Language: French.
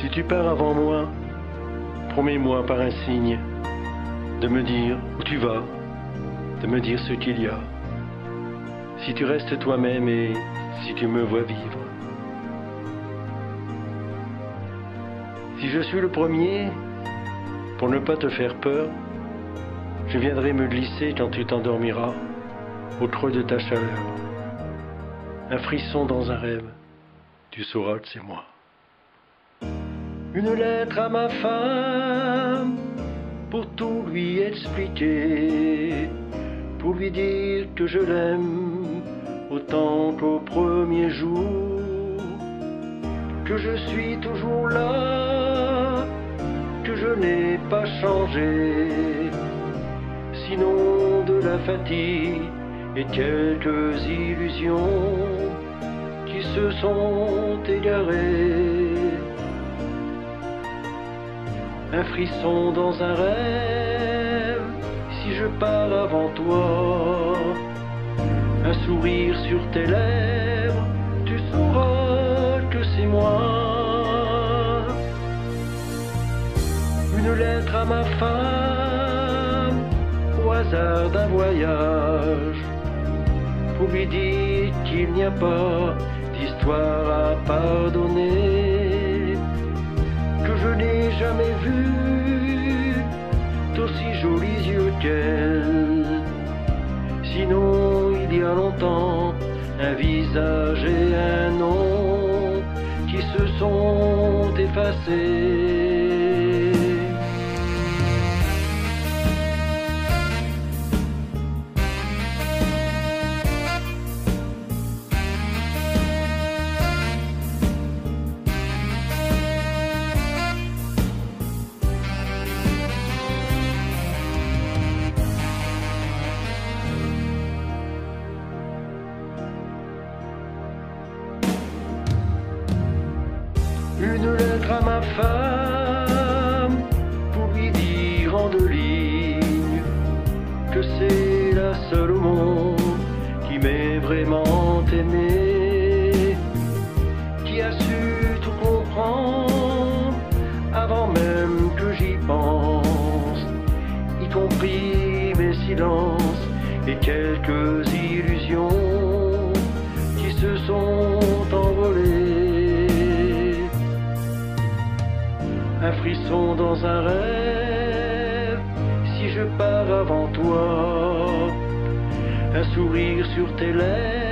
Si tu pars avant moi, promets-moi par un signe de me dire où tu vas, de me dire ce qu'il y a. Si tu restes toi-même et si tu me vois vivre. Si je suis le premier, pour ne pas te faire peur, je viendrai me glisser quand tu t'endormiras au creux de ta chaleur. Un frisson dans un rêve, tu sauras que c'est moi. Une lettre à ma femme, pour tout lui expliquer, pour lui dire que je l'aime autant qu'au premier jour, que je suis toujours là, que je n'ai pas changé, sinon de la fatigue et quelques illusions qui se sont égarées. Un frisson dans un rêve, si je pars avant toi. Un sourire sur tes lèvres, tu sauras que c'est moi. Une lettre à ma femme, au hasard d'un voyage, pour lui dire qu'il n'y a pas d'histoire à pardonner, que je n'ai jamais vu d'aussi jolis yeux qu'elle. Sinon, il y a longtemps, un visage et un nom qui se sont effacés. Une lettre à ma femme, pour lui dire en 2 lignes que c'est la seule au monde qui m'ait vraiment aimé, qui a su tout comprendre avant même que j'y pense, y compris mes silences et quelques illusions qui se sont envolées. Un frisson dans un rêve, si je pars avant toi. Un sourire sur tes lèvres,